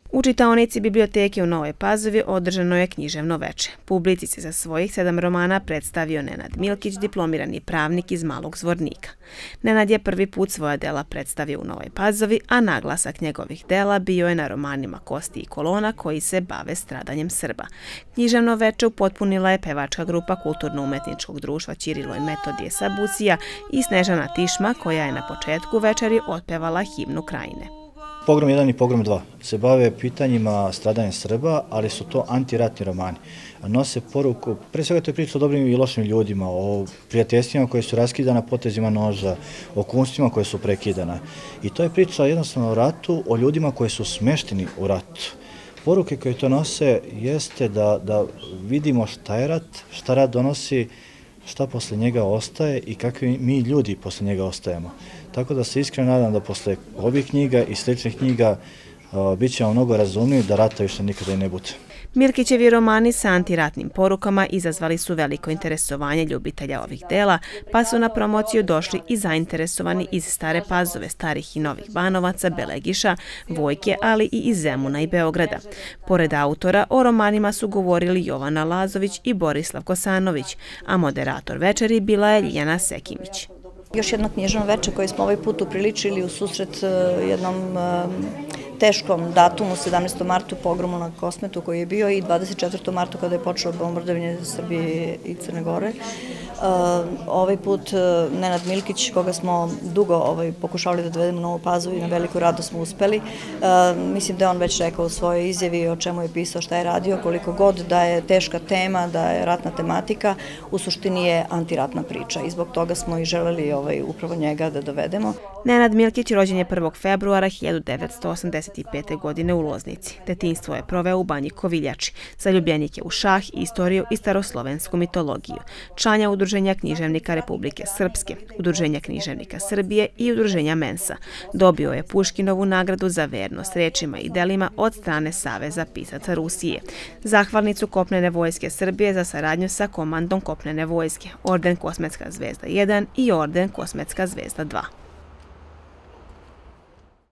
U čitaonici biblioteke u Novoj Pazovi održano je književno veče. Publici se za svojih 7 romana predstavio Nenad Milkić, diplomirani pravnik iz Malog Zvornika. Nenad je prvi put svoja dela predstavio u Novoj Pazovi, a naglasak njegovih dela bio je na romanima Kosti i Kolona koji se bave stradanjem Srba. Književno veče upotpunila je pevačka grupa Kulturno-umetničkog društva Ćirilo i Metodije sa Busija i Snežana Tišma koja je na početku večeri otpevala himnu Krajine. Pogrom 1 i Pogrom 2 se bave pitanjima stradanja Srba, ali su to antiratni romani. Nose poruku, pre svega to je priča o dobrim i lošim ljudima, o prijateljstvima koje su raskidana potezima noža, o kunstvima koje su prekidana. I to je priča jednostavno o ratu, o ljudima koji su smešteni u ratu. Poruke koje to nose jeste da vidimo šta je rat, šta rat donosi, šta posle njega ostaje i kakvi mi ljudi posle njega ostajemo. Tako da se iskreno nadam da posle ovih knjiga i sličnih knjiga bit ćemo mnogo razumniji da rata više nikada i ne bude. Milkićevi romani sa antiratnim porukama izazvali su veliko interesovanje ljubitelja ovih dela, pa su na promociju došli i zainteresovani iz Stare Pazove, Starih i Novih Banovaca, Belegiša, Vojke, ali i iz Zemuna i Beograda. Pored autora, o romanima su govorili Jovana Lazović i Borislav Kosanović, a moderator večeri bila je Ljiljana Sekimić. Još jedno književno veče koje smo ovaj put upriličili u susret jednom teškom datumu, 17. martu, pogromu na Kosmetu koji je bio i 24. martu kada je počelo bombardovanje Srbije i Crne Gore. Ovaj put Nenad Milkić, koga smo dugo pokušavali da dovedemo u Novu Pazovu i na veliku radost smo uspeli. Mislim da je on već rekao u svojoj izjavi o čemu je pisao, šta je radio, koliko god da je teška tema, da je ratna tematika, u suštini je antiratna priča i zbog toga smo i želeli upravo njega da dovedemo. Nenad Milkić rođen je 1. februara 1985. godine u Loznici. Detinjstvo je proveo u Banji Koviljači, zaljubljenik je u šah, istoriju i staroslovensku mitologiju. Član je Udruženja književnika Republike Srpske, Udruženja književnika Srbije i Udruženja Mensa. Dobio je Puškinovu nagradu za vernost rečima i delima od strane Saveza pisaca Rusije, zahvalnicu Kopnene vojske Srbije za saradnju sa Komandom Kopnene vojske, orden Kosmetska zvezda 1 i orden Kosmetska zvezda 2.